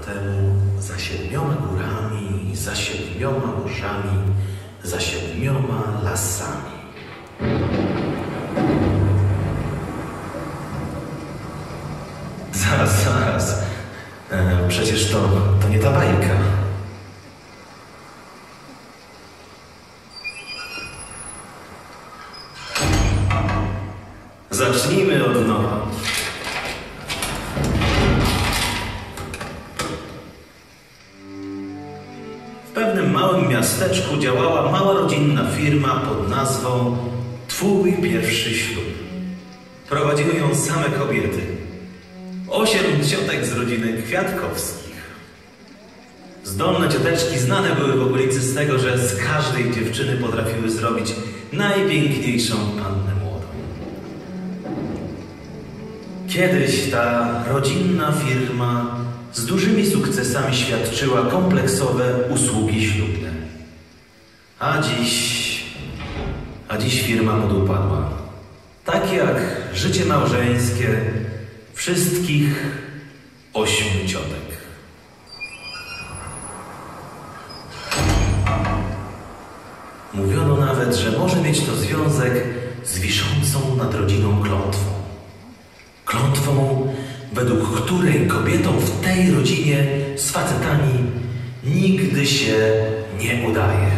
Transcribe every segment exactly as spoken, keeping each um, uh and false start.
temu za siedmioma górami, za siedmioma morzami, za siedmioma lasami. Zaraz, zaraz. E, przecież to, to nie ta bajka. Zacznijmy od nowa. W pewnym małym miasteczku działała mała rodzinna firma pod nazwą Twój pierwszy ślub. Prowadziły ją same kobiety. Osiem ciotek z rodziny Kwiatkowskich. Zdolne cioteczki znane były w okolicy z tego, że z każdej dziewczyny potrafiły zrobić najpiękniejszą pannę młodą. Kiedyś ta rodzinna firma z dużymi sukcesami świadczyła kompleksowe usługi ślubne. A dziś... A dziś firma podupadła. Tak jak życie małżeńskie wszystkich ośmiu ciotek. Mówiono nawet, że może mieć to związek z wiszącą nad rodziną klątwą. Klątwą, według której kobietom w tej rodzinie z facetami nigdy się nie udaje.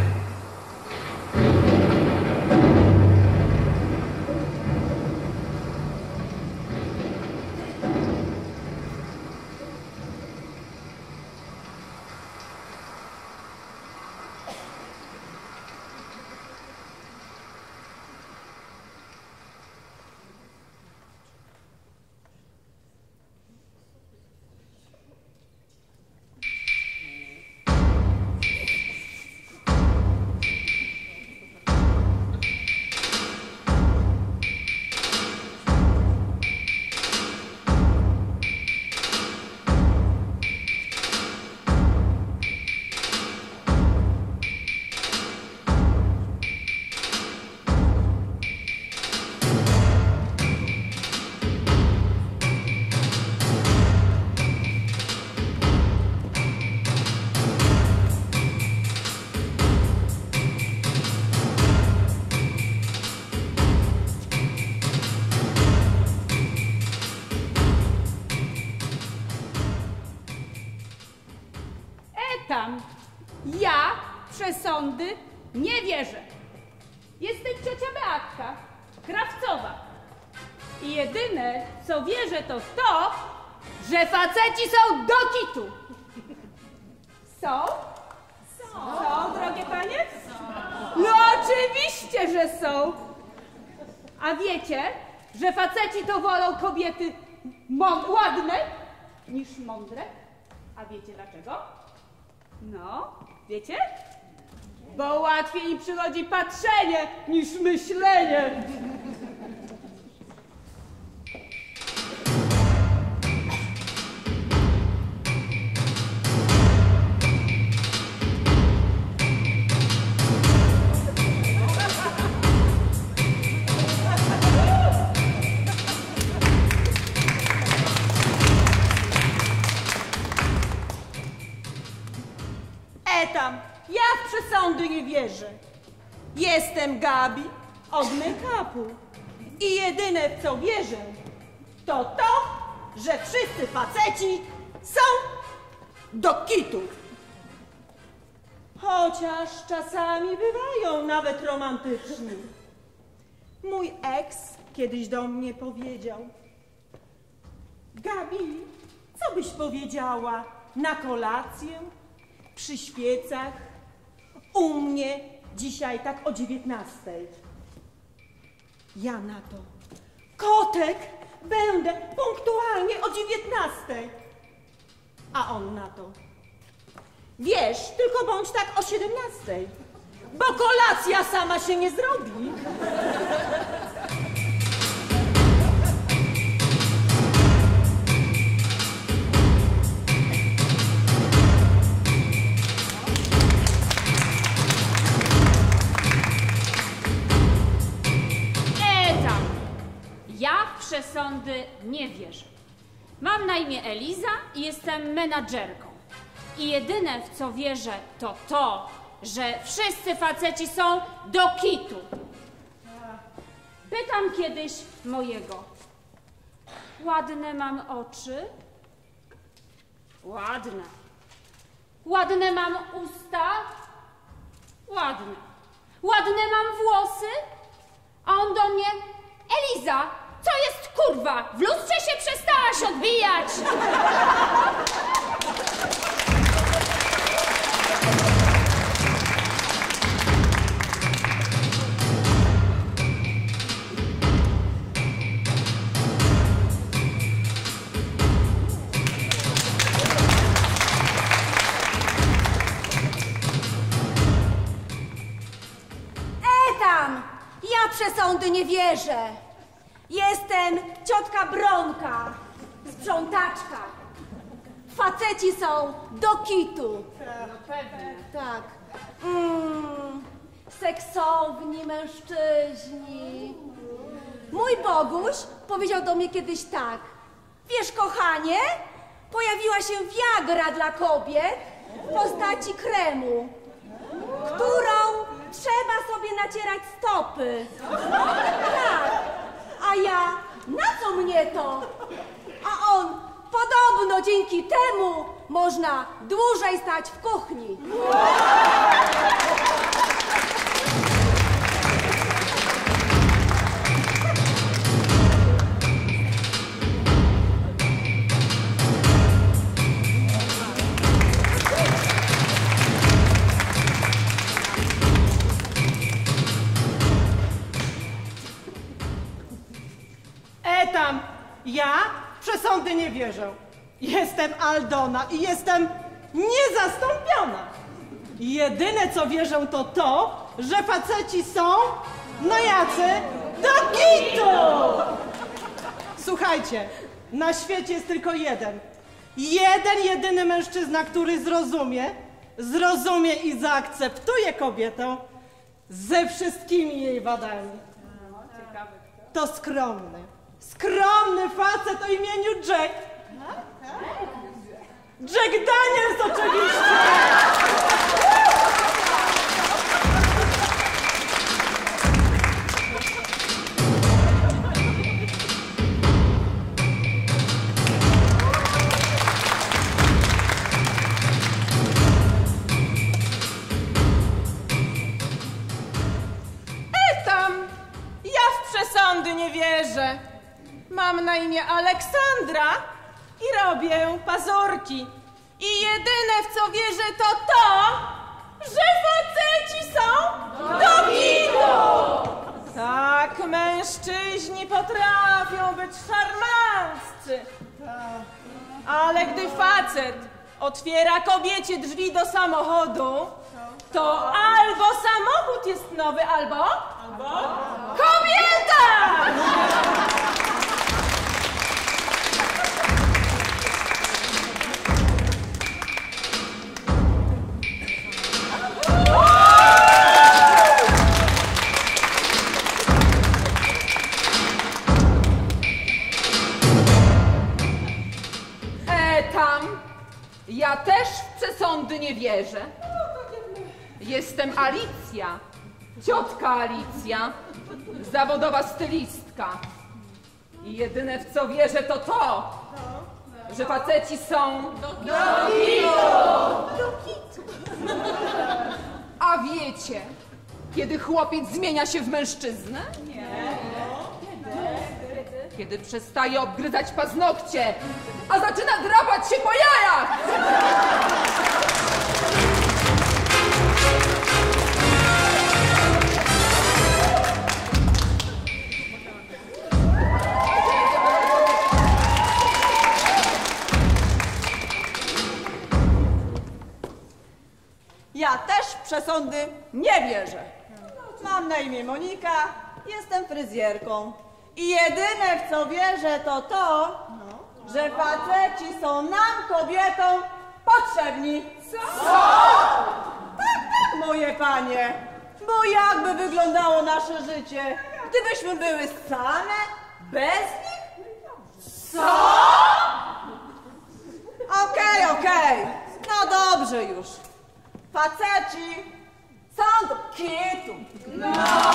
Tam. Ja w przesądy nie wierzę. Jestem ciocia Beatka, krawcowa. I jedyne, co wierzę, to to, że faceci są do kitu. Są? Są. Są, drogie panie? No oczywiście, że są. A wiecie, że faceci to wolą kobiety ładne niż mądre? A wiecie dlaczego? No, wiecie? Bo łatwiej im przychodzi patrzenie niż myślenie. Tam, ja w przesądy nie wierzę. Jestem Gabi od make-upu. I jedyne, w co wierzę, to to, że wszyscy faceci są do kitu. Chociaż czasami bywają nawet romantyczni. Mój eks kiedyś do mnie powiedział: Gabi, co byś powiedziała na kolację? Przy świecach, u mnie dzisiaj tak o dziewiętnastej. Ja na to: kotek, będę punktualnie o dziewiętnastej. A on na to: wiesz, tylko bądź tak o siedemnastej, bo kolacja sama się nie zrobi. Ja w przesądy nie wierzę. Mam na imię Eliza i jestem menadżerką. I jedyne, w co wierzę, to to, że wszyscy faceci są do kitu. Pytam kiedyś mojego. Ładne mam oczy? Ładne. Ładne mam usta? Ładne. Ładne mam włosy? A on do mnie, Eliza, co jest kurwa? W lustrze się przestałaś odbijać. Ja przesądy nie wierzę. Jestem ciotka Bronka, sprzątaczka. Faceci są do kitu. Pewnie. Tak. Mm, seksowni mężczyźni. Mój Boguś powiedział do mnie kiedyś tak. Wiesz, kochanie, pojawiła się Viagra dla kobiet w postaci kremu, którą trzeba sobie nacierać stopy. Tak. A ja, na co mnie to? A on, podobno dzięki temu można dłużej stać w kuchni. Tam, ja w przesądy nie wierzę. Jestem Aldona i jestem niezastąpiona. Jedyne co wierzę to to, że faceci są, no jacy, do kitu! Słuchajcie, na świecie jest tylko jeden. Jeden, jedyny mężczyzna, który zrozumie, zrozumie i zaakceptuje kobietę ze wszystkimi jej wadami. To skromny. Skromny facet o imieniu Jack. Jack Daniels oczywiście. E tam, ja w przesądy nie wierzę. Mam na imię Aleksandra i robię pazurki. I jedyne, w co wierzę, to to, że faceci są do kitu. Tak, mężczyźni potrafią być szarmanccy. Ale gdy facet otwiera kobiecie drzwi do samochodu, to albo samochód jest nowy, albo... Albo? Kobieta! E, tam, ja też w przesądy nie wierzę. Jestem Alicja, ciotka Alicja, zawodowa stylistka. I jedyne, w co wierzę, to to, że faceci są do kitu. A wiecie, kiedy chłopiec zmienia się w mężczyznę? Nie. Kiedy przestaje obgryzać paznokcie, a zaczyna drapać się po jajach! Ja też w przesądy nie wierzę. Mam na imię Monika, jestem fryzjerką. I jedyne, w co wierzę, to to, że faceci są nam, kobietom, potrzebni. Co? Tak, tak, moje panie. Bo jakby wyglądało nasze życie, gdybyśmy były same, bez nich? Co? Okej, okej. No dobrze już. Faceci są do kitu. No.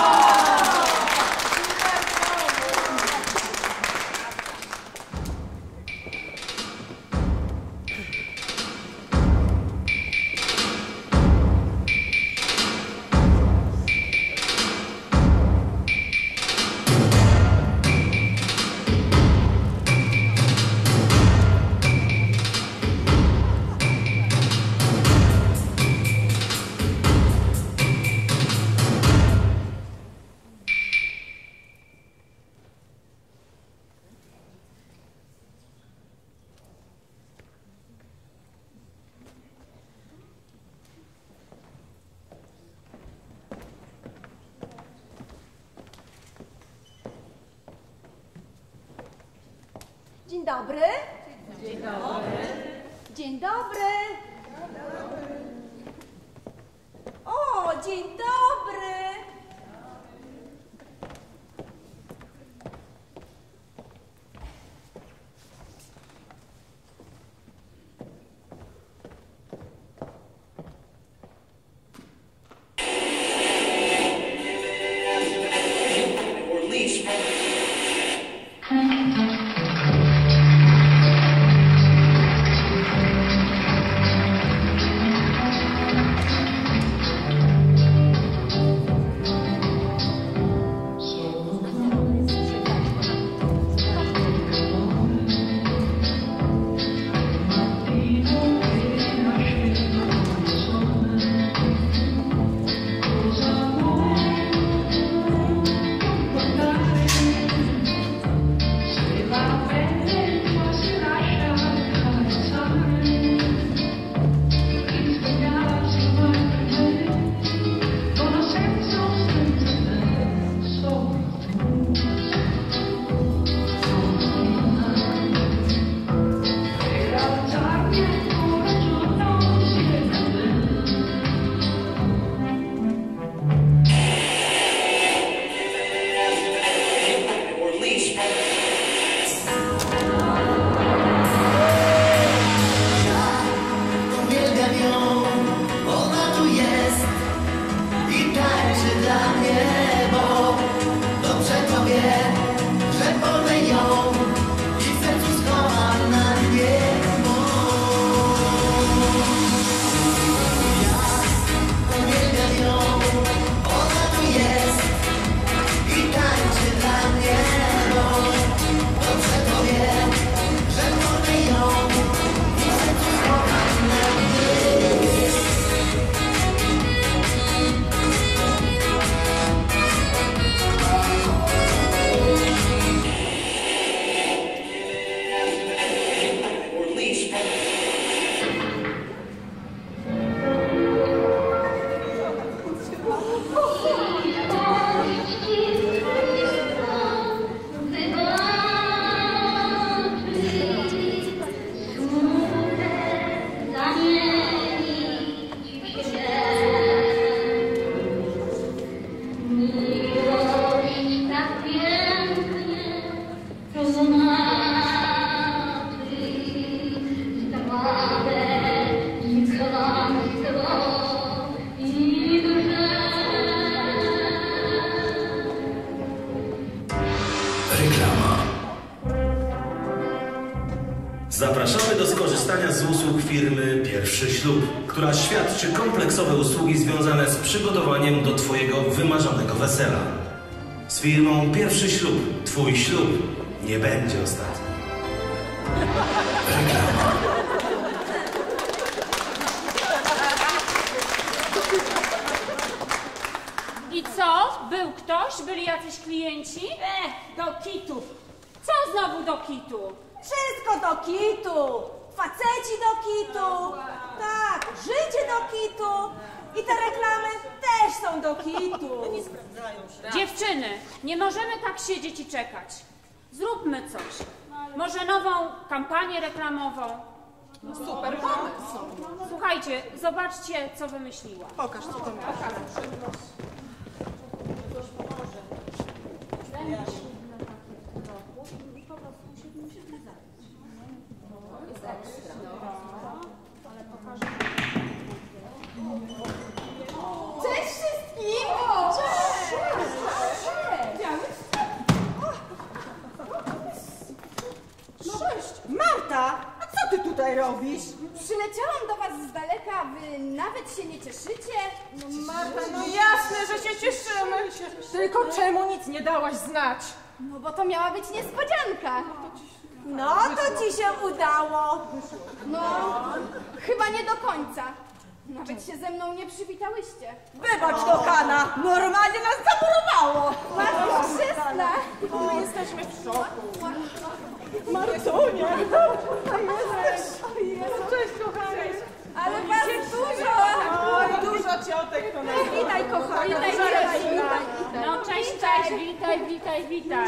Dzień dobry. Dzień dobry. Dzień dobry. O, dzień dobry. Zapraszamy do skorzystania z usług firmy Pierwszy Ślub, która świadczy kompleksowe usługi związane z przygotowaniem do Twojego wymarzonego wesela. Z firmą Pierwszy Ślub Twój ślub nie będzie ostatni. Reklama. I co? Był ktoś? Byli jacyś klienci? Eh, do kitu. Co znowu do kitu? Wszystko do kitu. Faceci do kitu. Tak, życie do kitu. I te reklamy też są do kitu. Dziewczyny, nie możemy tak siedzieć i czekać. Zróbmy coś. Może nową kampanię reklamową. No super pomysł. Słuchajcie, zobaczcie, co wymyśliła. Pokaż, co to masz. Ale pokażę. mówisz? Przyleciałam do was z daleka, wy nawet się nie cieszycie? No Marta, no jasne, że się cieszymy. Tylko czemu nic nie dałaś znać? No bo to miała być niespodzianka. No to ci się udało. No, chyba nie do końca. Nawet się ze mną nie przywitałyście. Wybacz, kochana, normalnie nas zamurowało. Bardzo chrzestna. My jesteśmy w szoku. Martunia! Cześć, kochanie. Ale was dużo. Oj, dużo ciotek to nas. Witaj, kochana. Witaj, witaj, witaj. No cześć, cześć, witaj, witaj, witaj.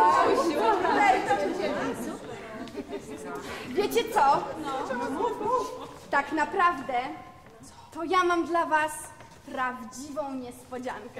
Wiecie co? Tak naprawdę to ja mam dla was prawdziwą niespodziankę.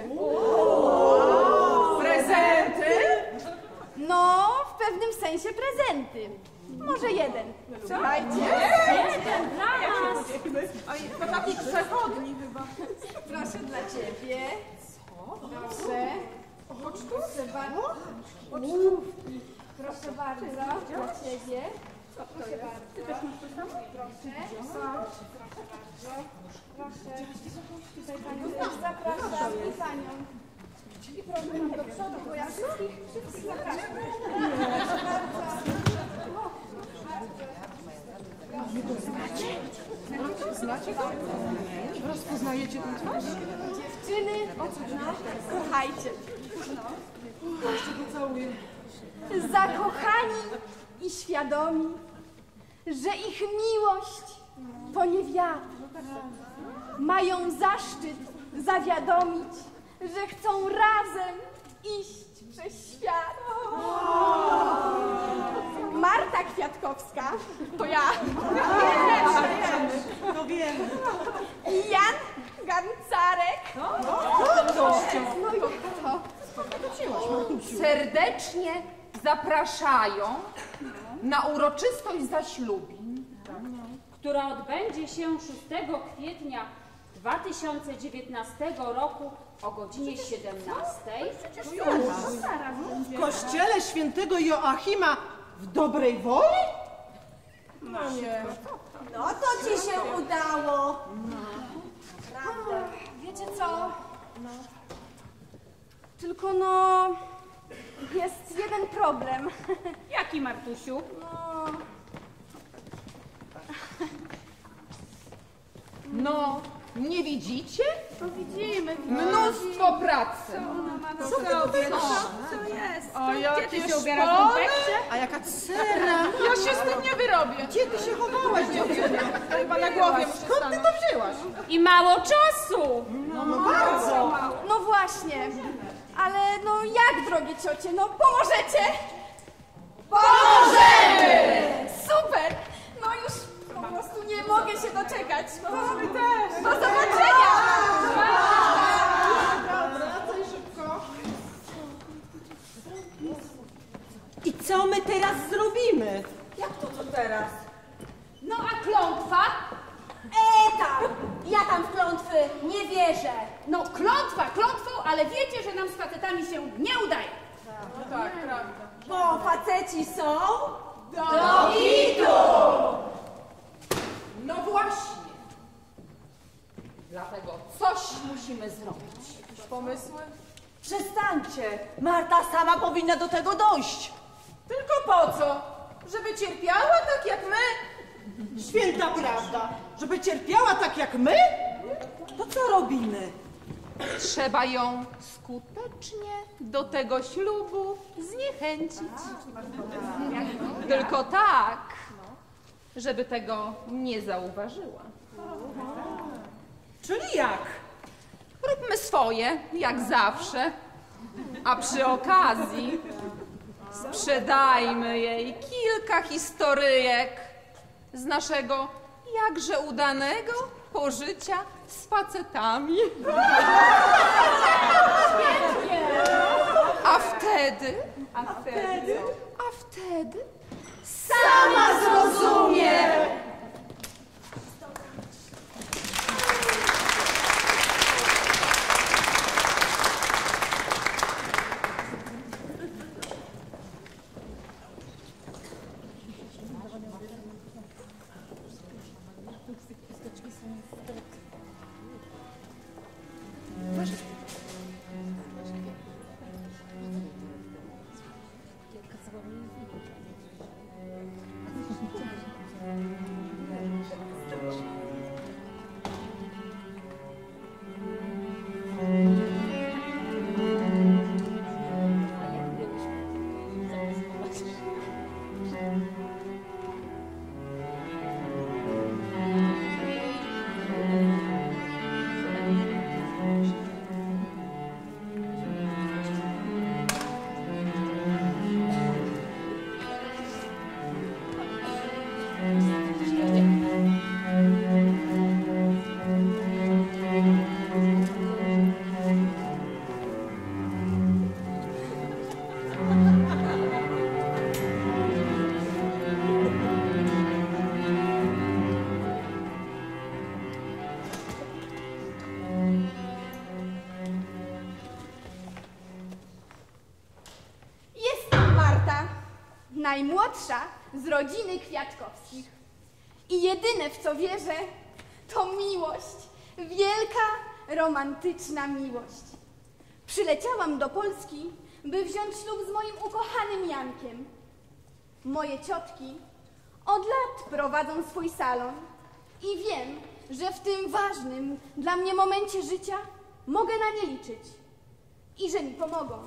Prezenty? No, w pewnym sensie prezenty. Może jeden. Słuchajcie. Jeden dla nas. Oj, to takich przechodni chyba. Proszę dla ciebie. Co? Proszę. Proszę bardzo. Pocztówki. Proszę bardzo. Dla ciebie. Proszę bardzo. Ty też masz to samo? Proszę. Proszę bardzo. Proszę. Tutaj panią też zapraszam i panią. I proszę tam do przodu, bo ja wszystkich, wszystkich zapraszam. Proszę bardzo. Znacie go? Rozpoznajecie tę twarz? Dziewczyny, kochajcie. Jeszcze go całuję. Zakochani i świadomi, że ich miłość to nie wiatr. Mają zaszczyt zawiadomić, że chcą razem iść przez świat. Marta Kwiatkowska, to ja. No wiemy. I Jan Gancarek. No i to. Serdecznie zapraszają na uroczystość zaślubin, która odbędzie się szóstego kwietnia dwa tysiące dziewiętnastego roku o godzinie siedemnastej. W kościele świętego Joachima w dobrej woli? No nie. No to ci się udało. Wiecie co? Tylko no... Jest jeden problem. Jaki, Martusiu? No... no nie widzicie? To widzimy. Mnóstwo pracy. Co ty tutaj masz? Co jest? A jakie Ty się ubierasz w szpony? lumpekcie? A jaka cera! Ja się z tym nie wyrobię. Gdzie ty się chowałaś, dziewczyna? To chyba na głowie muszę Skąd ty stanąć. to wzięłaś? I mało czasu. No, no bardzo! No właśnie. Ale no jak, drogie ciocie, no pomożecie? Pomożemy! Super! No już po prostu nie mogę się doczekać. No, my też. Do zobaczenia! Wracaj szybko. I co my teraz zrobimy? Jak to co teraz? No a klątwa? E tam! Ja tam w klątwy nie wierzę. No klątwa klątwą, ale wiecie, że nam z facetami się nie udaje. No tak, prawda. Bo faceci są... Do hitu! No właśnie. Dlatego coś musimy zrobić. Jakieś pomysły? Przestańcie, Marta sama powinna do tego dojść. Tylko po co? Żeby cierpiała tak jak my? Święta prawda, żeby cierpiała tak jak my? To co robimy? Trzeba ją skutecznie do tego ślubu zniechęcić. Tylko tak, żeby tego nie zauważyła. Czyli jak? Róbmy swoje, jak zawsze, a przy okazji sprzedajmy jej kilka historyjek z naszego jakże udanego pożycia z facetami. A wtedy, a wtedy, a wtedy sama zrozumie. najmłodsza z rodziny Kwiatkowskich. I jedyne, w co wierzę, to miłość. Wielka, romantyczna miłość. Przyleciałam do Polski, by wziąć ślub z moim ukochanym Jankiem. Moje ciotki od lat prowadzą swój salon i wiem, że w tym ważnym dla mnie momencie życia mogę na nie liczyć i że mi pomogą.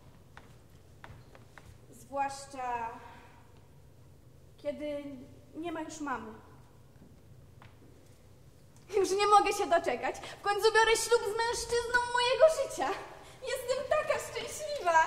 Zwłaszcza kiedy nie ma już mamy. Już nie mogę się doczekać. W końcu biorę ślub z mężczyzną mojego życia. Jestem taka szczęśliwa.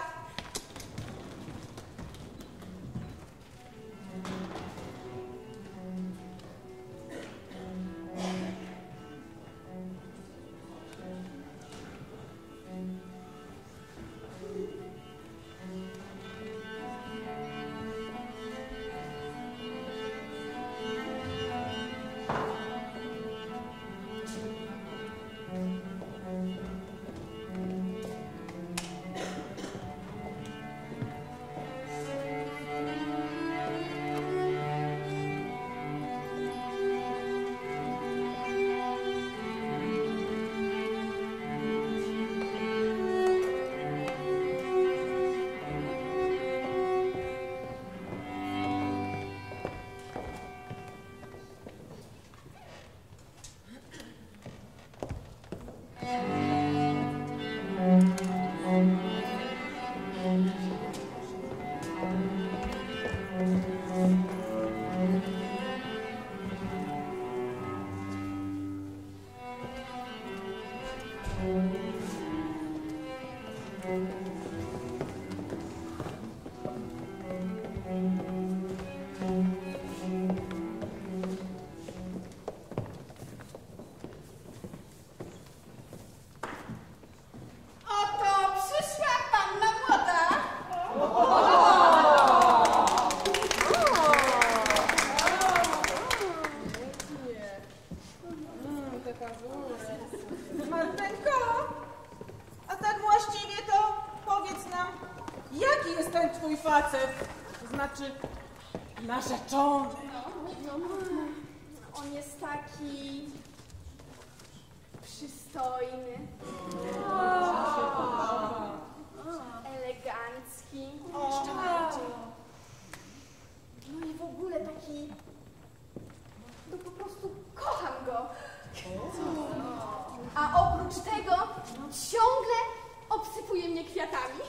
Narzeczony. On jest taki przystojny, elegancki, no i w ogóle taki, no po prostu kocham go. A oprócz tego ciągle obsypuje mnie kwiatami.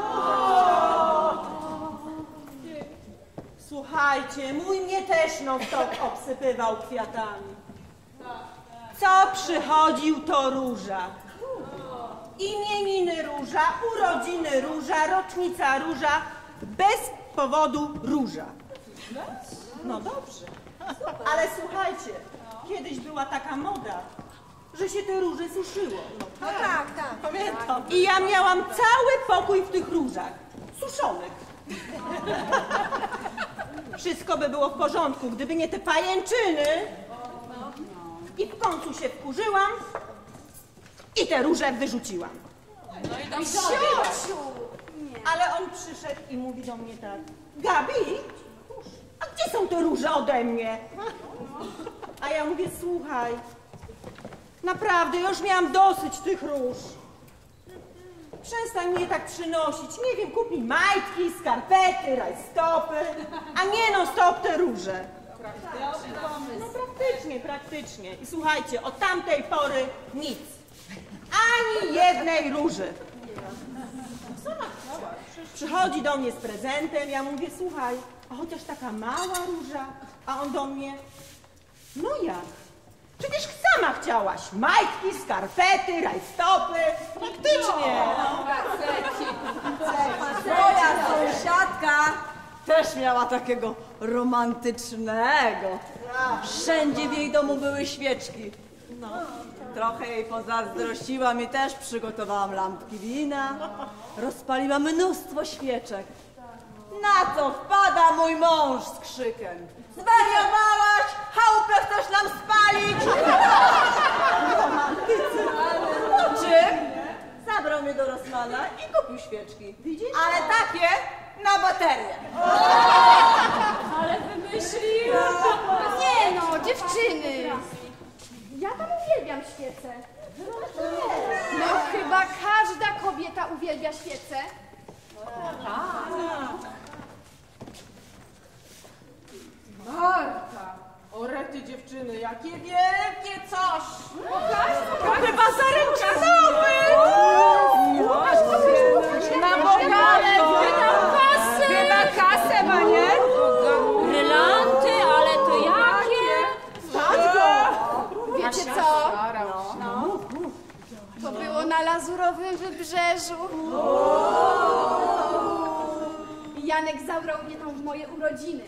Słuchajcie, mój mnie też non-stop obsypywał kwiatami. Co przychodził, to róża. Imieniny róża, urodziny róża, rocznica róża, bez powodu róża. No dobrze, ale słuchajcie, kiedyś była taka moda, że się te róże suszyło. No tak, tak. Pamiętam. I ja miałam cały pokój w tych różach, suszonych. Wszystko by było w porządku, gdyby nie te pajęczyny. I w końcu się wkurzyłam i te róże wyrzuciłam. No i tam Ciociu! Ale on przyszedł i mówi do mnie tak: Gabi, a gdzie są te róże ode mnie? A ja mówię: słuchaj, naprawdę, już miałam dosyć tych róż. Przestań mnie tak przynosić. Nie wiem, kup mi majtki, skarpety, rajstopy, a nie no stop te róże. No praktycznie, praktycznie. I słuchajcie, od tamtej pory nic. Ani jednej róży. Przychodzi do mnie z prezentem, ja mówię: słuchaj, a chociaż taka mała róża, a on do mnie: no jak? Przecież sama chciałaś majtki, skarpety, rajstopy. Praktycznie. Moja sąsiadka też miała takiego romantycznego. Wszędzie w jej domu były świeczki. Trochę jej pozazdrościłam i też przygotowałam lampki wina. Rozpaliłam mnóstwo świeczek. Na co wpada mój mąż z krzykiem: zwariowałaś? Chałupę chcesz nam spalić? Po czym zabrał mnie do Rossmana i kupił świeczki. Ale takie, na baterię. Ale wymyśliła. Nie no, dziewczyny. Ja tam uwielbiam świece. No chyba każda kobieta uwielbia świece. Marta! O rety dziewczyny, jakie wielkie coś! Chyba zaręczynowy! Na bogale wydał kasę! Wyda kasę, ma nie? Brylanty, ale to jakie? Wiecie co? To było na Lazurowym Wybrzeżu. Janek zabrał mnie tam w moje urodziny.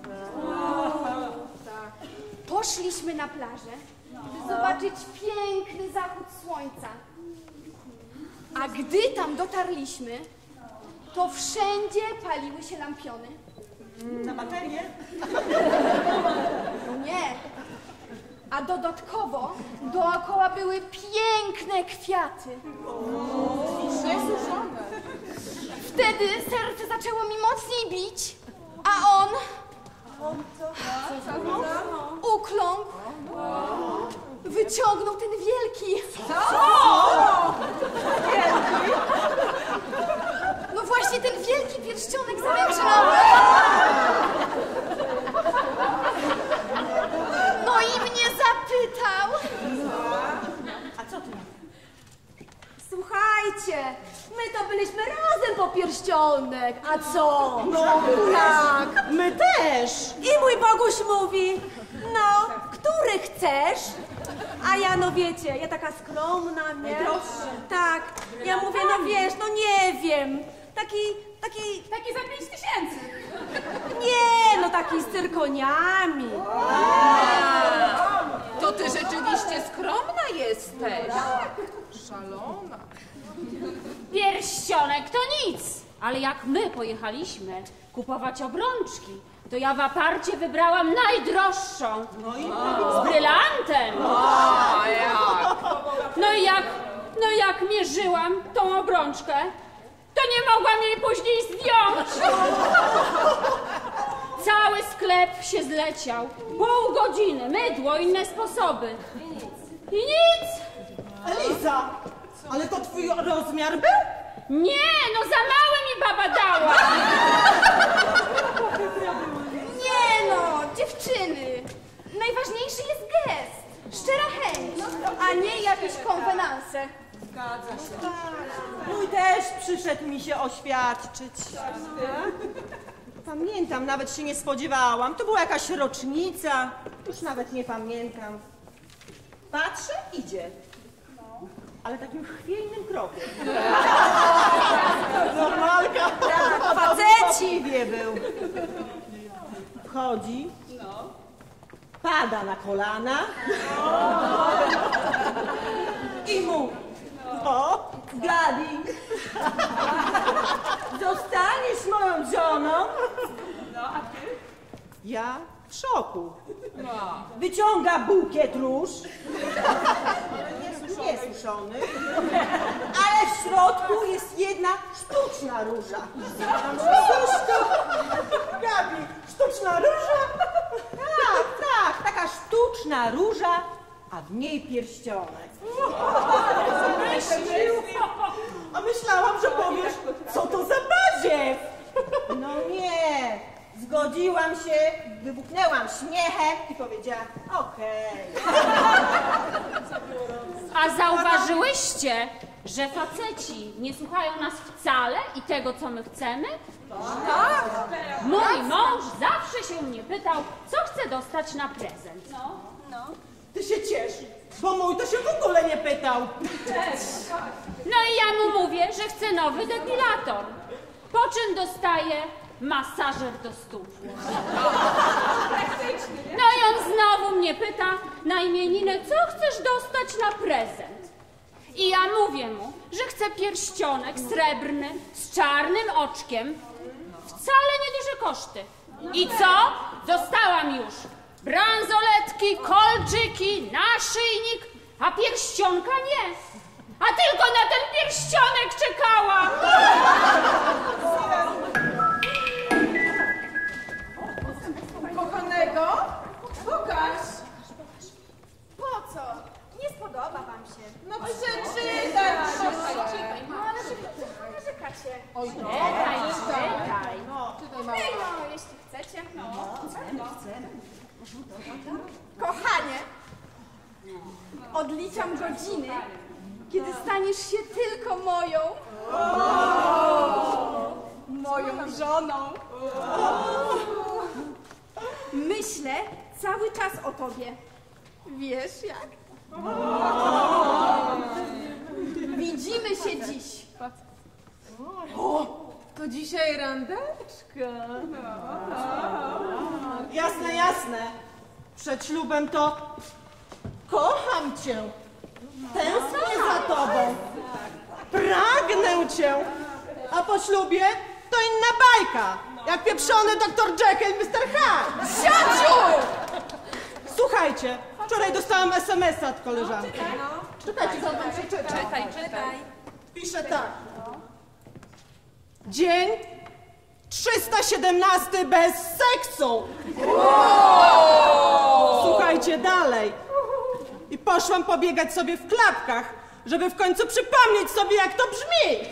Poszliśmy na plażę, by zobaczyć piękny zachód słońca. A gdy tam dotarliśmy, to wszędzie paliły się lampiony. Na baterię? No nie. A dodatkowo dookoła były piękne kwiaty. Wtedy serce zaczęło mi mocniej bić, a on ukląkł, wyciągnął ten wielki. No właśnie ten wielki pierścionek zaręczynowy. No i mnie zapytał. A co ty? Słuchajcie, my to byliśmy razem po pierścionek, a co? No tak, my też. I mój Boguś mówi, no, który chcesz? A ja, no wiecie, ja taka skromna, nie? Tak, ja mówię, no wiesz, no nie wiem, taki, taki, Taki za pięć tysięcy. nie, no taki z cyrkoniami. To ty rzeczywiście skromna jesteś. Szalona. Pierścionek to nic, ale jak my pojechaliśmy kupować obrączki, to ja w aparcie wybrałam najdroższą. No i Z brylantem. A jak? No i jak, no jak mierzyłam tą obrączkę, to nie mogłam jej później zdjąć. Cały sklep się zleciał. Pół godziny, mydło, inne sposoby. I nic. Eliza, ale to twój rozmiar był? Nie, no za mały mi baba dała. Nie no, dziewczyny, najważniejszy jest gest, szczera chęć, a nie jakieś konwenanse. Mój też przyszedł mi się oświadczyć. Pamiętam, nawet się nie spodziewałam. To była jakaś rocznica. Już nawet nie pamiętam. Patrzę, idzie. Ale takim chwiejnym krokiem. Normalka. Faceci! Wie był. Wchodzi. Pada na kolana. I mówi. O, Gabi. Zostaniesz moją żoną. No, a ty? Ja w szoku. Wyciąga bukiet róż. Niesuszony. Ale w środku jest jedna sztuczna róża. Cóż to? Gabi, sztuczna róża? Tak, tak, taka sztuczna róża, a w niej pierścionek. A myślałam, że powiesz, co to za badziew. No nie, zgodziłam się, wybuchnęłam śmiechem i powiedziałam, okej. A zauważyłyście, że faceci nie słuchają nas wcale i tego, co my chcemy? Tak. Mój mąż zawsze się mnie pytał, co chce dostać na prezent. Ty się ciesz, bo mój to się w ogóle nie pytał. No i ja mu mówię, że chcę nowy depilator. Po czym dostaję masażer do stóp. No i on znowu mnie pyta na imieninę, co chcesz dostać na prezent. I ja mówię mu, że chcę pierścionek srebrny z czarnym oczkiem. Wcale nieduże koszty. I co? Dostałam już bransoletki, kolczyki, naszyjnik, a pierścionka nie. A tylko na ten pierścionek czekałam. Oj, Czytaj, czytaj. Ej, no, jeśli chcecie. No, chcemy, chcemy. Kochanie, odliczam godziny, kiedy staniesz się tylko moją. Moją żoną. Myślę cały czas o tobie. Wiesz jak? Widzimy się dziś. to dzisiaj randeczka. Jasne, jasne. Przed ślubem to kocham cię. Tęsknię za tobą. Pragnę cię. A po ślubie to inna bajka. Jak pieprzony doktor Jekyll i mister Hyde. Siociu! Słuchajcie, wczoraj dostałam es em es a od koleżanki. Czekajcie, zaraz wam przeczytam. Czytaj, czytaj. Pisze tak. Dzień trzysta siedemnasty bez seksu. Słuchajcie dalej. I poszłam pobiegać sobie w klapkach, żeby w końcu przypomnieć sobie, jak to brzmi.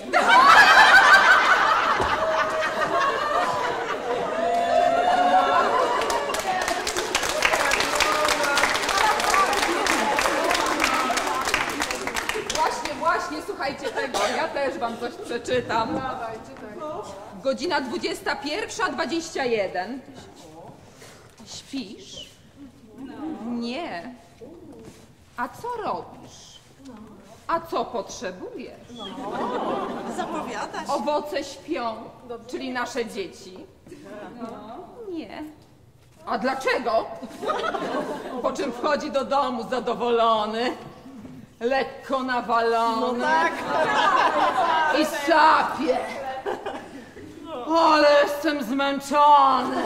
Właśnie, właśnie, słuchajcie tego. Ja też wam coś przeczytam. Dawaj, czytaj. Godzina dwudziesta pierwsza dwadzieścia jeden. Śpisz? Nie. A co robisz? A co potrzebujesz? Zapowiadasz? Owoce śpią, czyli nasze dzieci. Nie. A dlaczego? Po czym wchodzi do domu zadowolony, lekko nawalony. No tak. I sapie. Ale jestem zmęczony.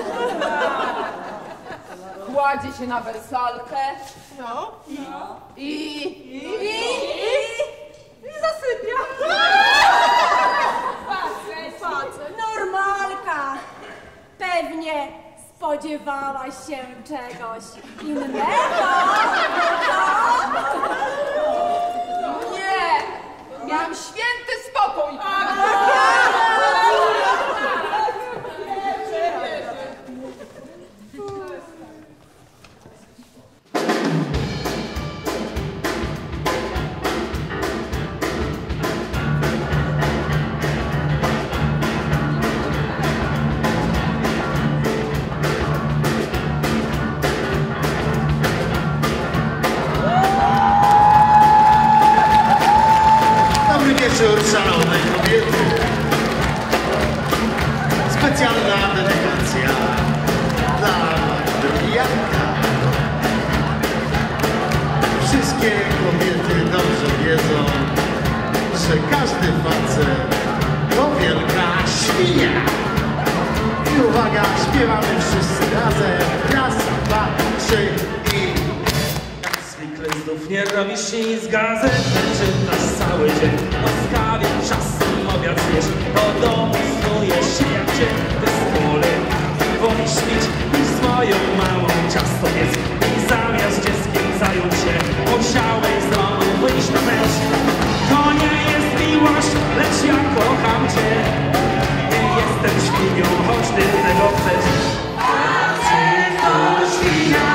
Kładzie się na wersalkę. No. I... I... I... I zasypia. Normalka! Pewnie spodziewałaś się czegoś innego. Nie! Miałam święty spokój. Dobry wieczór, szanowne kobiety. Specjalna dedykacja dla drogi Janka. Wszystkie kobiety dobrze wiedzą, że każdy facet to wielka świnia. I uwaga, śpiewamy wszyscy razem. Raz, dwa, trzy i... Zwykle znów nie robisz nic z gazet, czytasz cały dzień, łaskawie czasem obiad zjesz, po domu snujesz się jak cień, ty z pory wolisz śnić niż swoją małą ciastopiec i zamiast dzieckiem zająć się, musiałeś z domu wyjść na mecz. To nie jest miłość, lecz ja kocham cię, nie jestem świnią, choć ty tego chcesz. Facet to świnia.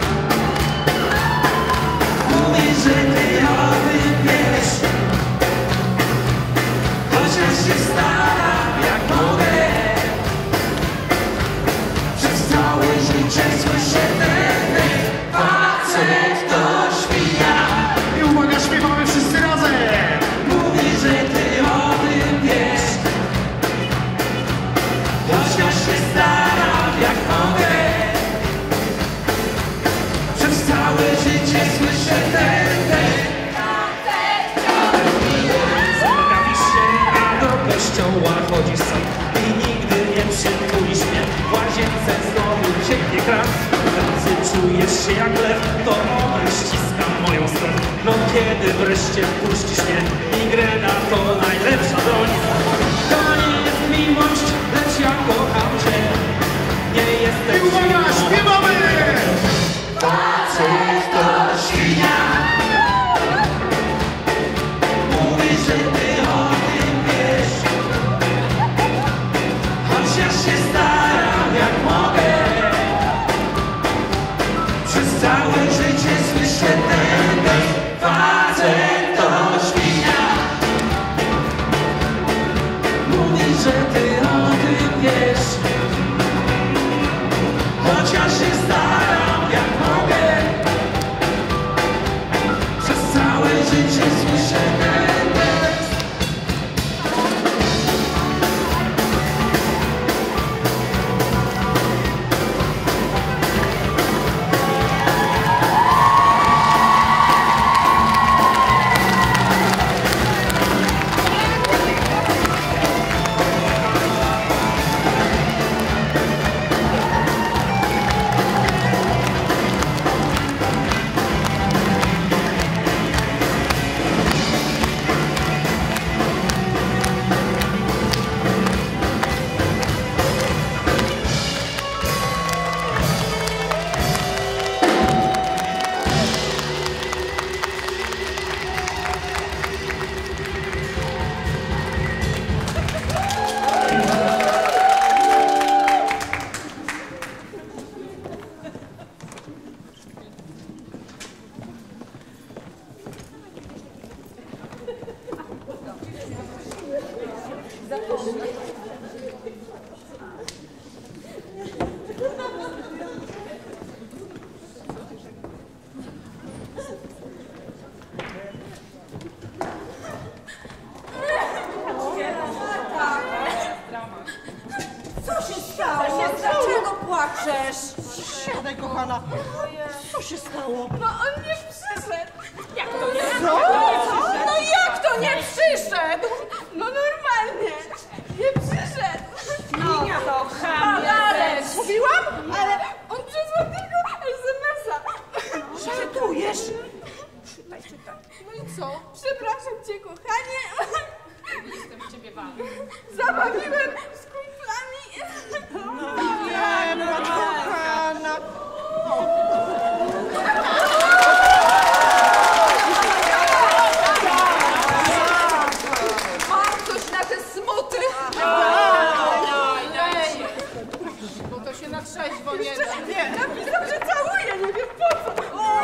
Mówi, że ty ją wybierz. kochana. Co się stało? No on nie przyszedł. Jak to nie? Co? No jak to nie przyszedł? No normalnie. Nie przyszedł. No to Ale mówiłam? Ale on przysłał tylko es em es a. Żartujesz? Czytaj, czytaj. No i co? Przepraszam cię, kochanie. Jestem w ciebie wam. Zabawiłem z kumplami. Nie, moja kochana. Mam coś na te smuty. Bo to się na trzeźwo nie da. Nie. Napisał, że całuje, nie wiem po co.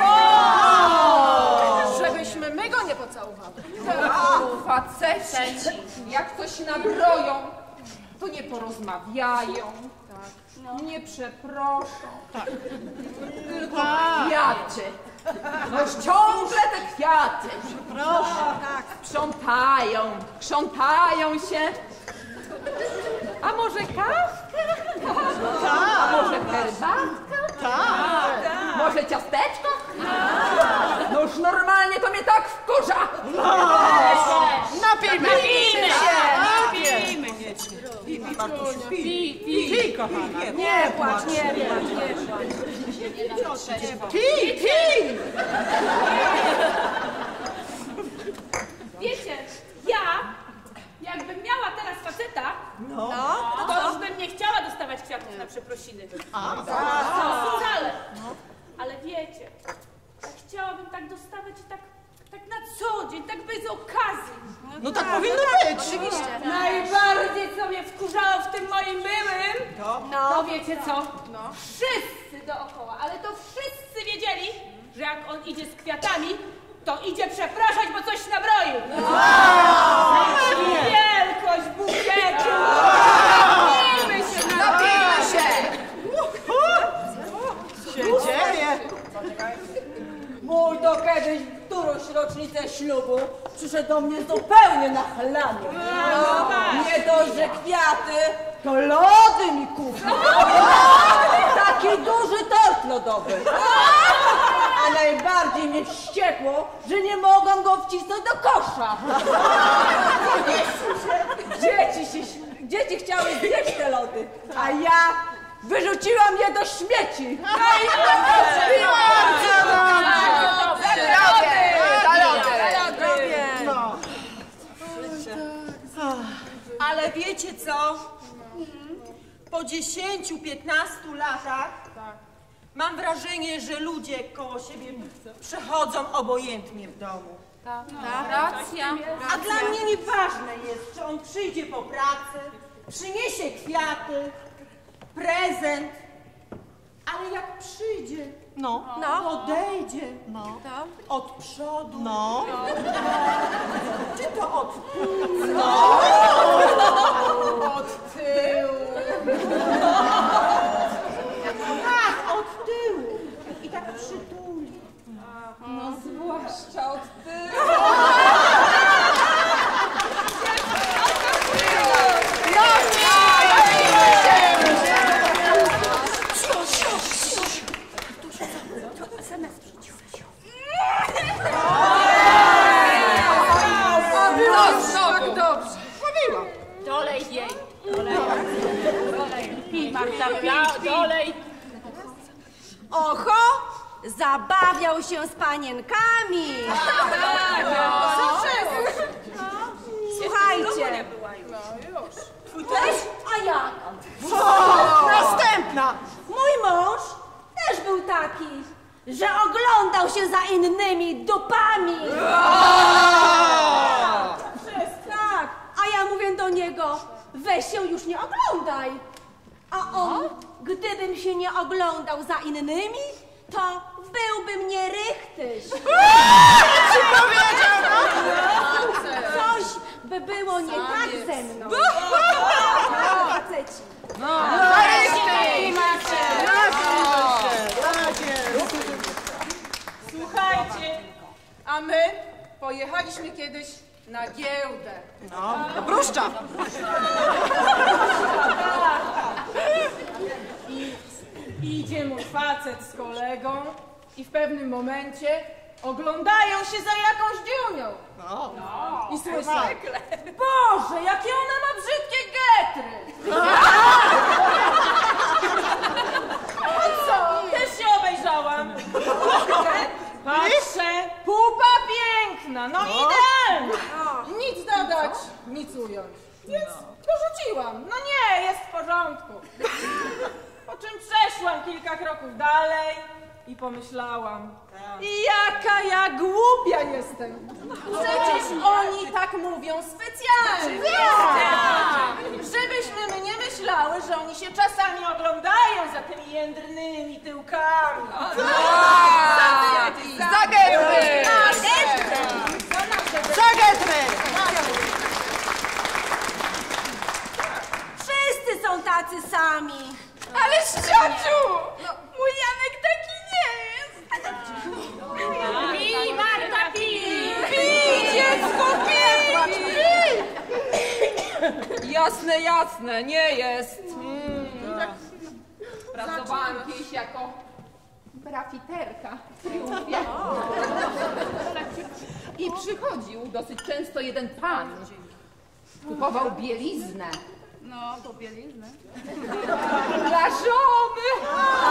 Żebyśmy my go nie pocałowały. Faceci, jak coś nabroją, to nie porozmawiają, nie przeproszą, tylko kwiaty. No ciągle te kwiaty. Proszę. Tak, sprzątają, krzątają się. A może kawkę? A może herbatka? Tak. Może ciasteczko? No już normalnie to mnie tak wkurza. Napijmy. Napijmy się! Napijmy. Pij, pij, Bartusiu, pij. Pij, kochana. Nie płacz, nie płacz, nie płacz. Pij, pij. Wiecie, ja, jakbym miała teraz faceta, No. to już bym nie chciała dostawać kwiatów na przeprosiny. A, No, wcale. Ale wiecie, ja chciałabym tak dostawać i tak, tak na co dzień, tak bez okazji. no tak powinno być. Oczywiście. Najbardziej, co mnie wkurzało w tym moim byłym, No. to wiecie co? Wszyscy dookoła, ale to wszyscy wiedzieli, że jak on idzie z kwiatami, to idzie przepraszać, bo coś nabroił. Wielkość bukietu! Napijmy się, Napijmy się! Się dzieje. Mój to kiedyś w którąś rocznicę ślubu przyszedł do mnie zupełnie nachlany. Nie dość, że kwiaty, to lody mi kupił. Taki duży tort lodowy. A najbardziej mnie wściekło, że nie mogłam go wcisnąć do kosza. Dzieci, się, dzieci chciały zjeść te lody, a ja wyrzuciłam je do śmieci. No. Ale wiecie co? Po dziesięciu, piętnastu latach mam wrażenie, że ludzie koło siebie przechodzą obojętnie w domu. Racja. A dla mnie nieważne jest, czy on przyjdzie po pracy, przyniesie kwiaty, prezent, ale jak przyjdzie, no, No. podejdzie, no, To? od przodu, no, czy to od tyłu, Od tyłu. tak, od tyłu i tak przytuli. No zwłaszcza od tyłu. Tak dobrze. Dolej jej. Dolej. Dolej. Pij, Marta, pij, dolej. Oho, zabawiał się z panienkami. Słuchajcie. Twój też? A ja? Następna! Mój mąż też był taki, że oglądał się za innymi dupami. Tak, a ja mówię do niego, weź się już nie oglądaj. A on, gdybym się nie oglądał za innymi, to byłby mnie rychtyś. Coś by było nie tak ze mną. Faceci. Słuchajcie, a my pojechaliśmy kiedyś na giełdę. No, do Pruszcza. I Idzie mój facet z kolegą i w pewnym momencie oglądają się za jakąś dziunią. No. I słyszę, Boże, jakie ona ma brzydkie getry! No co, też się obejrzałam. Patrzę, pupa piękna, no idealna. Nic dodać, nic ująć. Więc dorzuciłam. No nie, jest w porządku. Po czym przeszłam kilka kroków dalej i pomyślałam, jaka ja głupia jestem. Przecież oni tak mówią specjalnie. Żebyśmy my nie myślały, że oni się czasami oglądają za tymi jędrnymi tyłkami. Za getry! Za getry! Wszyscy są tacy sami. Ależ ciociu! Mój Janek taki nie jest! Pij, Marta, pij! Pij, dziecko, pij! Pij! Jasne, jasne, nie jest. Mm. Pracowałam kiedyś jako brafiterka w Triumfie. I przychodził dosyć często jeden pan. Kupował bieliznę. No, to bieliznę. Dla żony!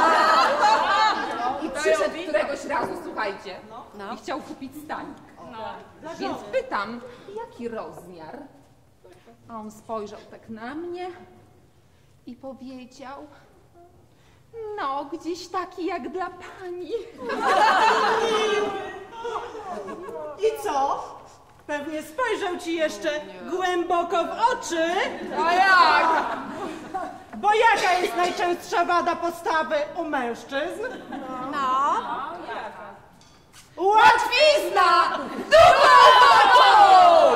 I przyszedł któregoś razu, słuchajcie, i chciał kupić stanik. Więc pytam, jaki rozmiar? A on spojrzał tak na mnie i powiedział, no, gdzieś taki jak dla pani. I co? Pewnie spojrzał ci jeszcze głęboko w oczy. A jak? Bo jaka jest najczęstsza wada postawy u mężczyzn? No. Łatwizna! Dupą boku!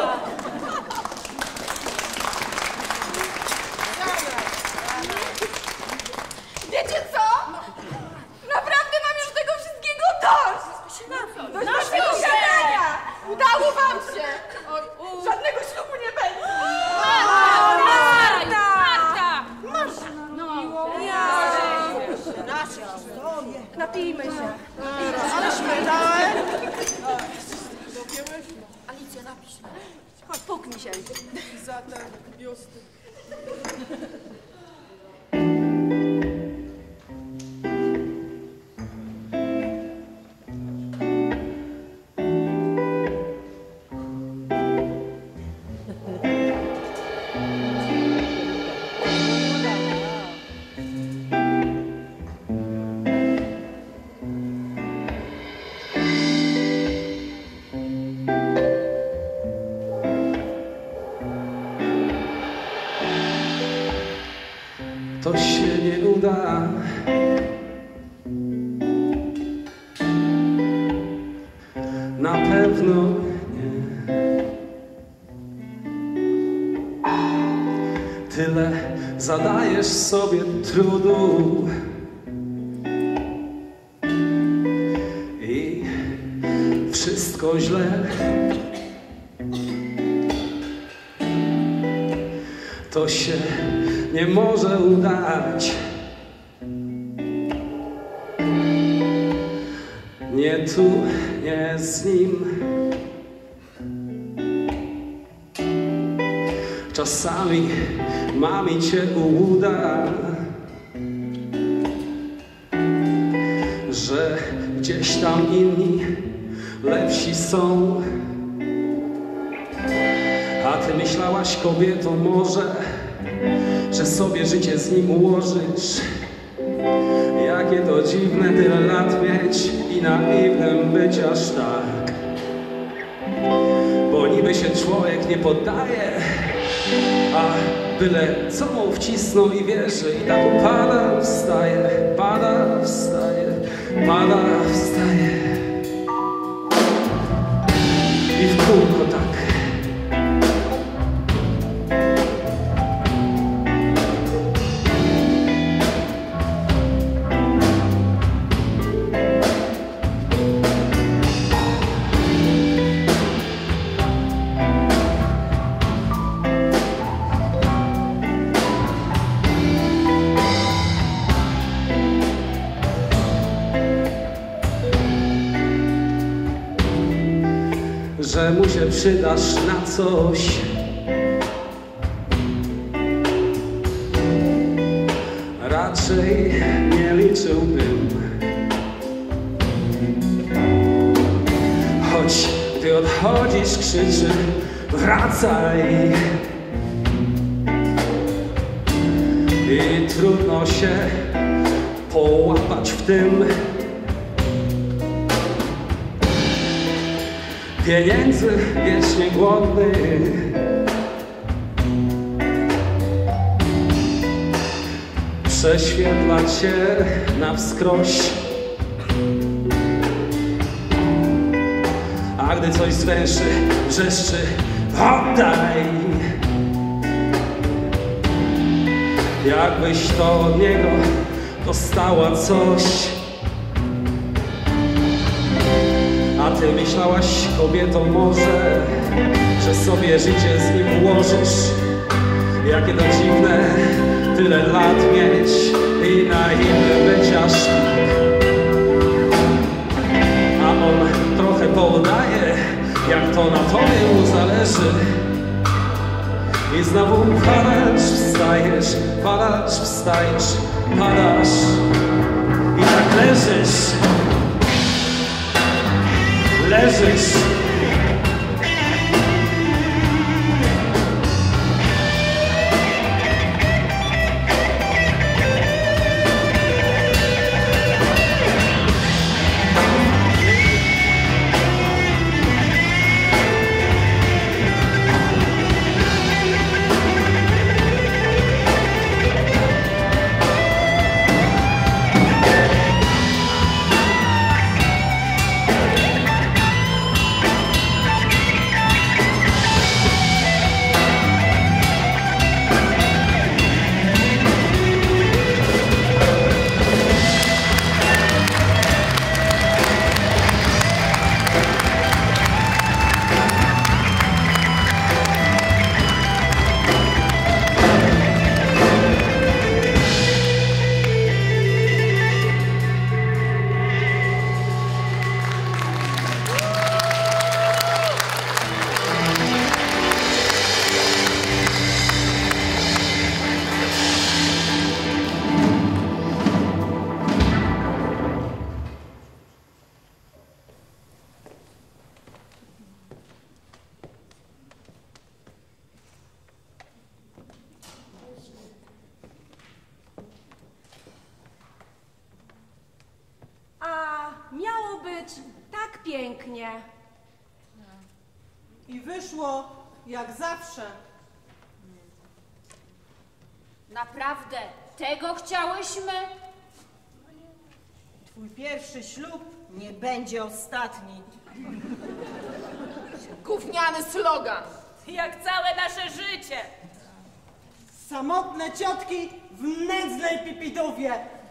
Wiecie co? Naprawdę mam już tego wszystkiego dość! Dość waszego gadania! Udało wam się! Oj, żadnego ślubu nie będzie! Marta! Marta! Napijmy się. Aleśmy dałem. Alicja, napisz. Chodź, puknij się. Za ten biusty. To się nie uda. Na pewno nie. Tyle zadajesz sobie trudu i wszystko źle. To się nie może udać. Nie tu, nie z nim. Czasami ma mi cię uda, że gdzieś tam inni lepsi są. A ty myślałaś, kobieto, może, że sobie życie z nim ułożysz. Jakie to dziwne tyle lat mieć i naiwnym być aż tak. Bo niby się człowiek nie poddaje, a byle co mu wcisną i wierzy. I tak pada, wstaje, pada, wstaje, pada, wstaje. I w kółko tak. że mu się przydasz na coś. Raczej nie liczyłbym, choć gdy odchodzisz, krzyczy wracaj. I trudno się połapać w tym. Pieniędzy wiecznie głodny, prześwietla cię na wskroś. A gdy coś zwęszy, wrzeszczy oddaj. Jakbyś to od niego dostała coś. A ty myślałaś, kobieto, może, że sobie życie z nim ułożysz. Jakie to dziwne, tyle lat mieć i na innym być aż tak. A on trochę podaje, jak to na tobie mu zależy. I znowu padasz, wstajesz, padasz, wstajesz, padasz. I tak leżysz, leżysz. Miało być tak pięknie. I wyszło jak zawsze. Naprawdę, tego chciałyśmy? Twój pierwszy ślub nie będzie ostatni. Gówniany slogan. Jak całe nasze życie. Samotne ciotki w nędznej pipidówie.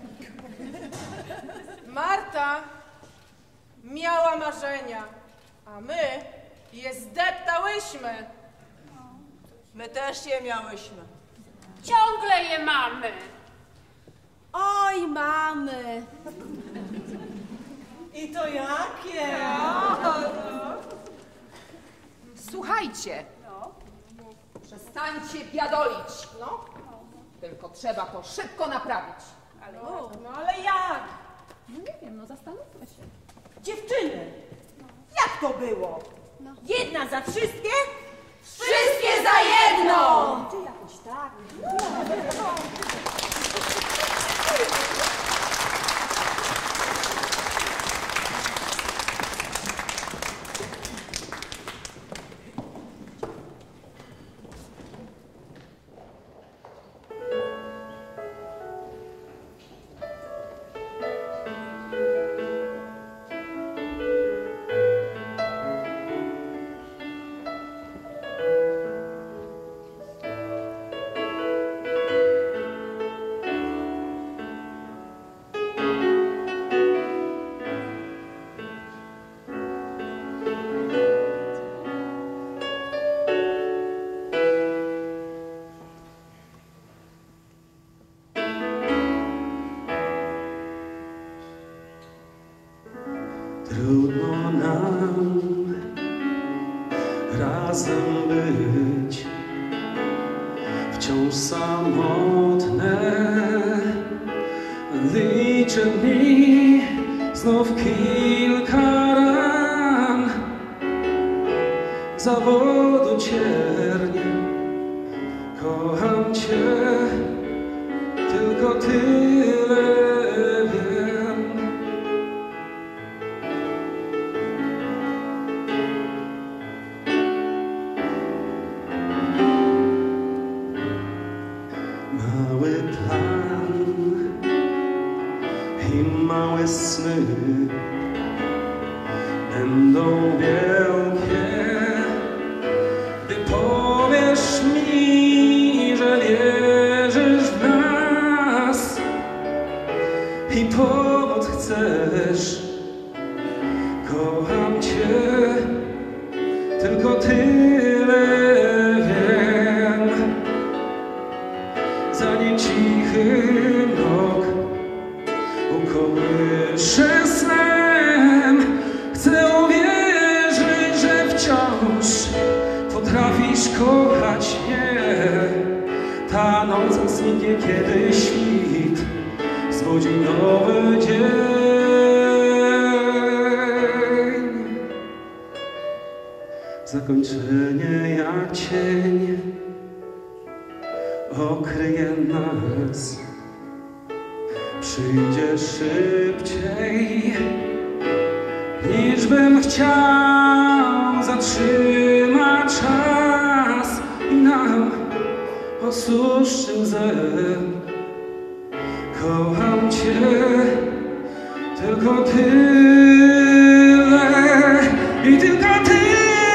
Marta miała marzenia, a my je zdeptałyśmy. My też je miałyśmy. Ciągle je mamy. Oj, mamy. I to jakie? Słuchajcie, przestańcie biadolić. No, Tylko trzeba to szybko naprawić. ale, no ale jak? No nie wiem, no zastanówmy się. Dziewczyny, jak to było? Jedna za wszystkie? Wszystkie za jedną! Czy jakoś tak? wciąż samotne. Liczę dni, znów kilka ran, zawodu ciernie. Kocham cię, tylko tyle wiem. Mały plan i małe sny będą wielkie, gdy powiesz mi, że wierzysz w nas i powód chcesz. Kocham cię, tylko tyle wiem. Zanim cichy mrok ukołysze snem, chcę uwierzyć, że wciąż potrafisz kochać mnie. Ta noc zniknie, kiedy świt zbudzi nowy dzień. Zakończenie jak cień okryje nas. Przyjdzie szybciej, niż bym chciał. Zatrzyma czas i nam osuszy łzę. Kocham cię, tylko tyle i tylko tyle.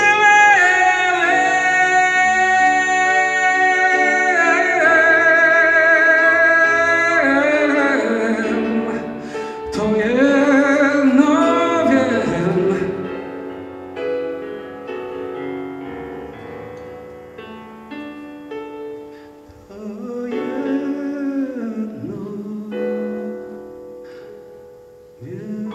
To jedno wiem. To jedno wiem.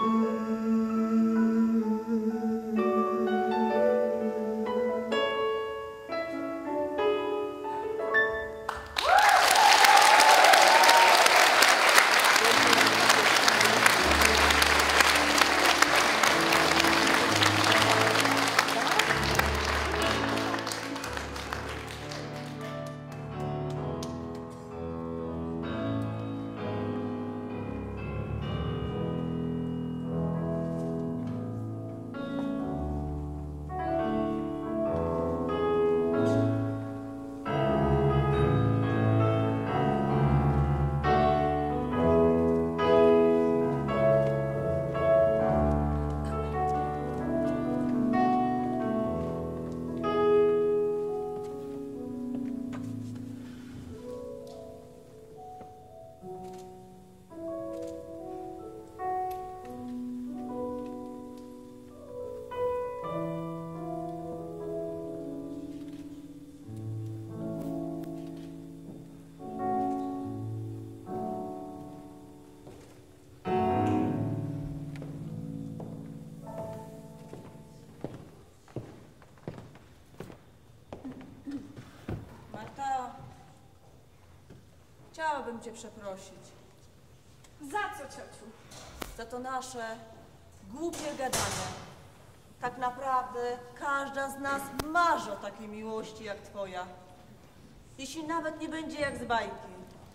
Chciałabym cię przeprosić. Za co, ciociu? Za to nasze głupie gadanie. Tak naprawdę każda z nas marzy o takiej miłości jak twoja. Jeśli nawet nie będzie jak z bajki.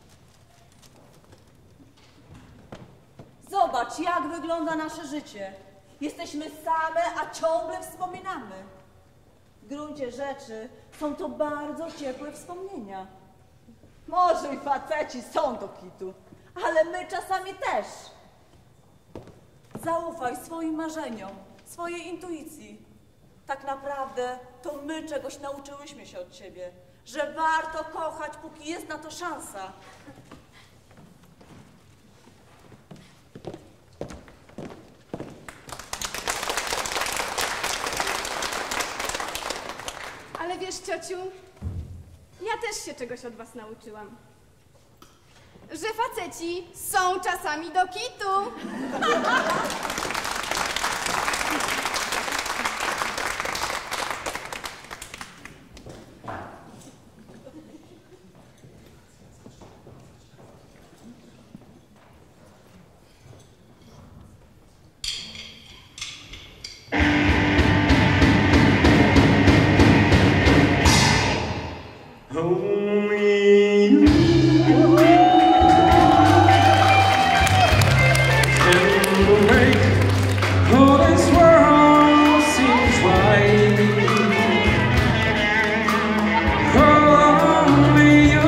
Zobacz, jak wygląda nasze życie. Jesteśmy same, a ciągle wspominamy. W gruncie rzeczy są to bardzo ciepłe wspomnienia. Może i faceci są do kitu, ale my czasami też. Zaufaj swoim marzeniom, swojej intuicji. Tak naprawdę to my czegoś nauczyłyśmy się od ciebie, że warto kochać, póki jest na to szansa. Ale wiesz, ciociu, ja też się czegoś od was nauczyłam. Że faceci są czasami do kitu. Only you can make all this world seem right. Only you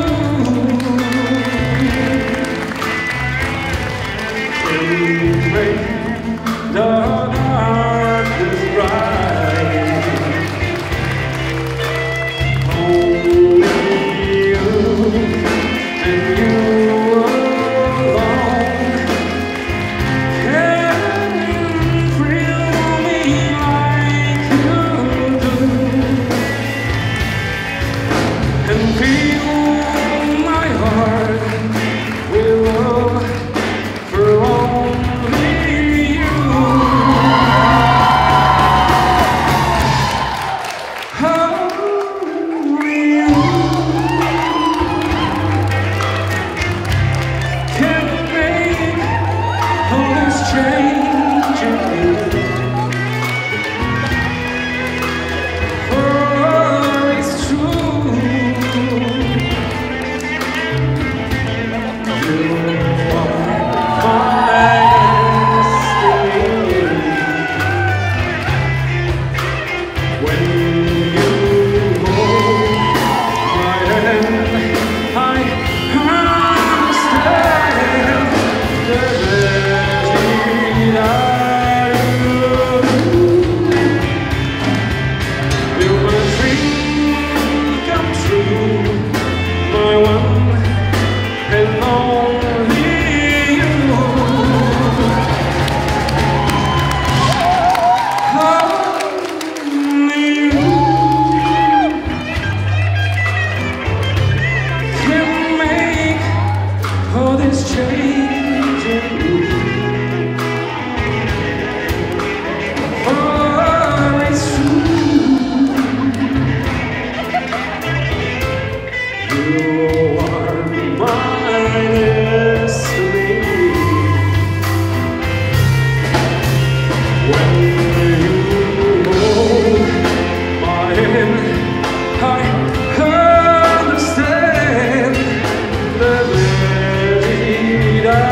can make the darkness bright. Only you and you alone can thrill me like you do, and fill my heart with love for only you. Only you can make all this change in me. For it's true, you are my destiny. When you hold my hand, I understand the beauty I do. Will my dream come true, my one and only you? Only you can make all this change in me. For it's true, you are my destiny. When you hold my hand, I understand the beauty I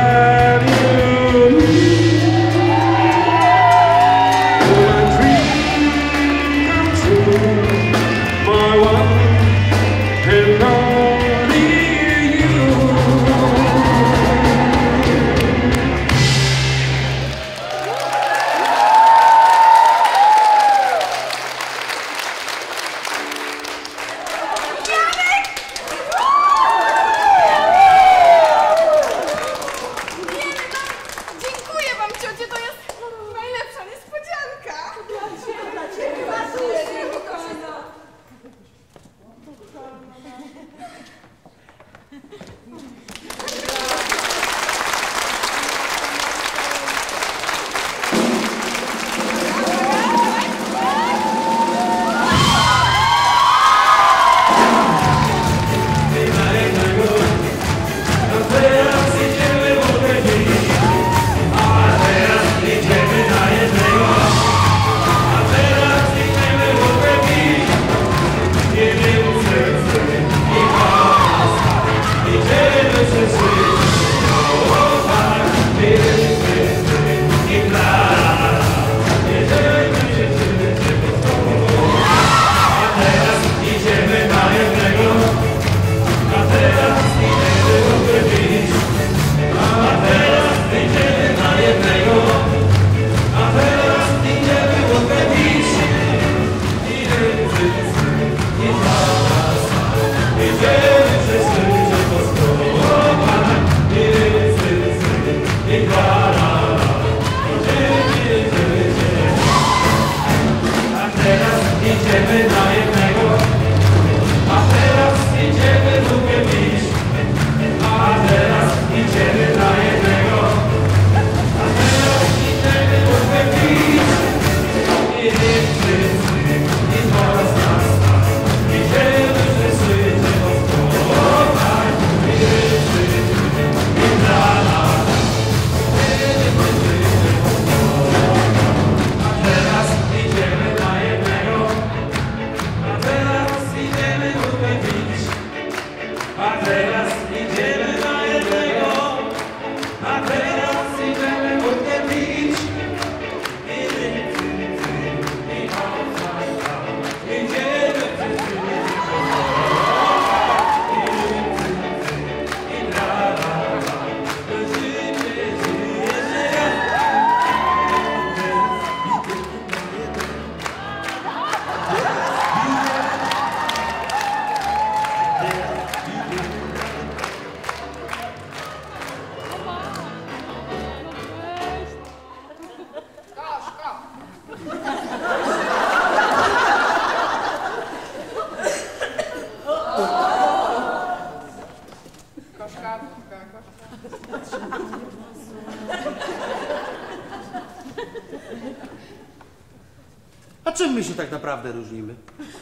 A czym my się tak naprawdę różnimy?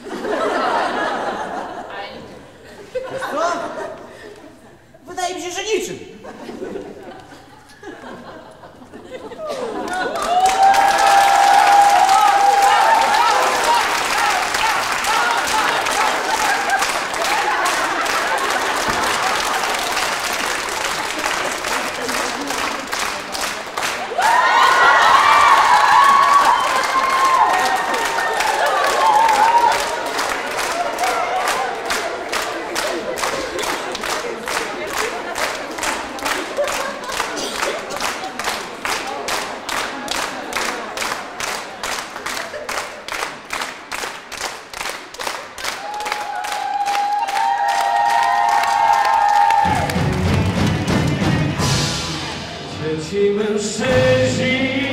Wiesz co? Wydaje mi się, że niczym. Ci mężczyźni,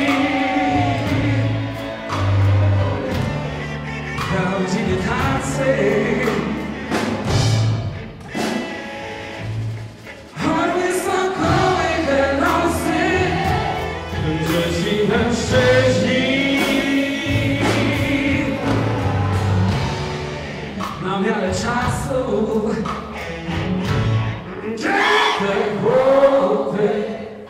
prawdziwie tacy, choć wysokoły te nosy, że ci mężczyźni na miarę czasu te głowy.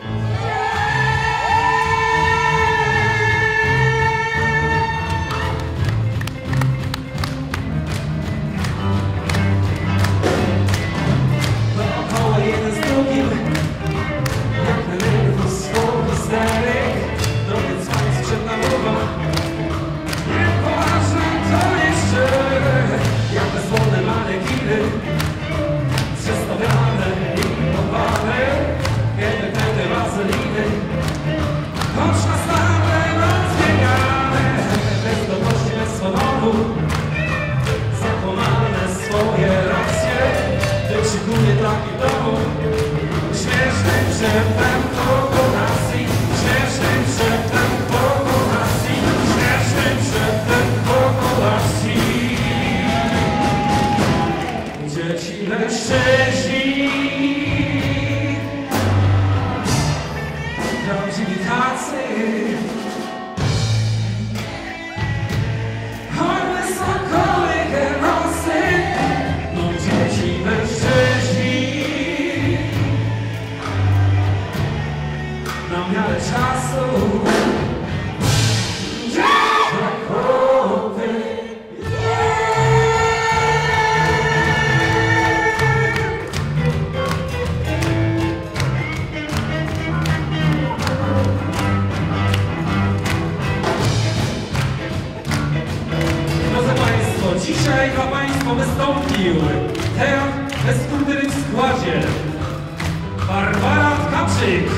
Dzisiaj dla Państwa wystąpił teatr we skórnym składzie Barbara Tkaczyk,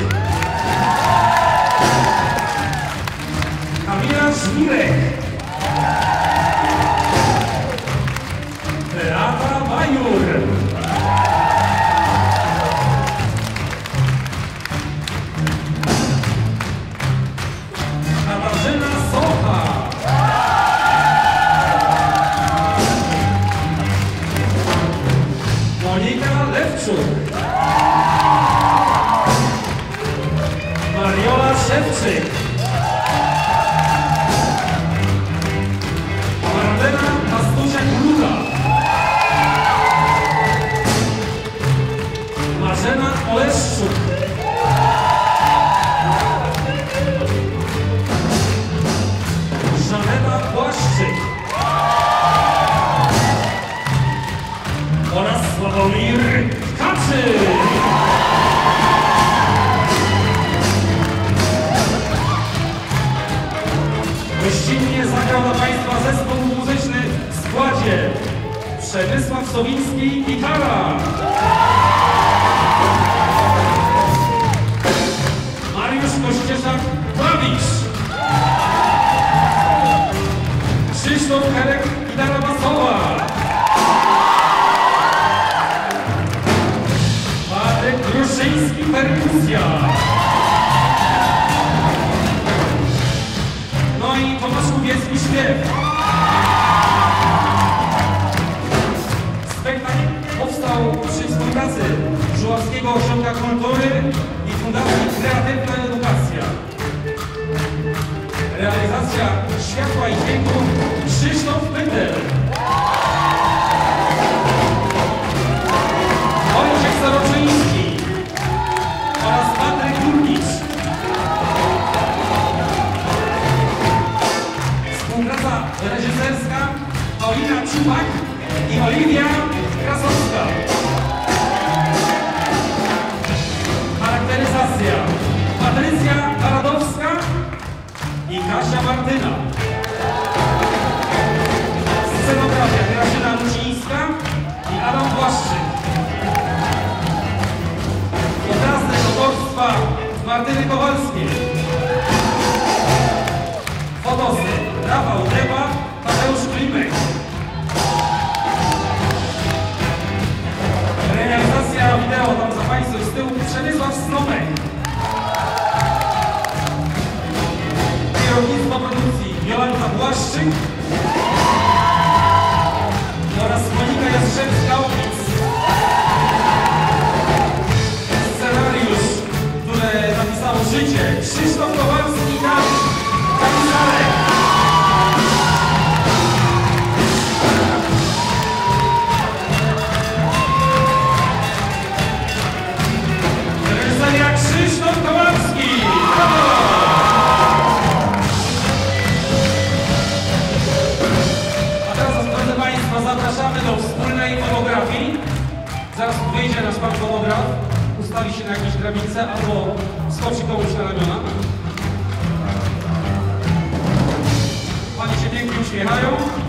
Kamila Żmirek, Beata Majur, Katarzyna Socha, Monika Lewczuk, Mariola Szewczyk, Marlena Pastusiak-Ruda, Marzena Oleszczuk, Żaneta Płaszczyk oraz Sławomir Tkaczyk. Gościnnie zagrał dla Państwa zespół muzyczny w składzie Przemysław Sowiński, gitara, Mariusz Kościeszak, klawisz, Krzysztof Herek, gitara basowa, Marek Gruszyński, perkusja, no i Tomasz Kubiecki, śpiew. Spektakl powstał przy współpracy Żuławskiego Ośrodka Kultury i Fundacji Kreatywna Edukacja. Realizacja światła i dźwięku Martyny Kowalskiej. Fotosy Rafał Deba, Tadeusz Klimek. Realizacja wideo tam za Państwa z tyłu Przemysław Snomek. Kierownictwo produkcji Jolanta Błaszczyk oraz Monika Jastrzębska-Opic. Scenariusz, które napisało życie, Krzysztof Kowalski i Kamil. Reżyseria Krzysztof Kowalski. Brawo! A teraz, proszę Państwa, zapraszamy do wspólnej fotografii. Zaraz wyjdzie nasz pan fotograf, ustawi się na jakiejś drabince albo skoczy komuś na ramiona. Panie się pięknie uśmiechają.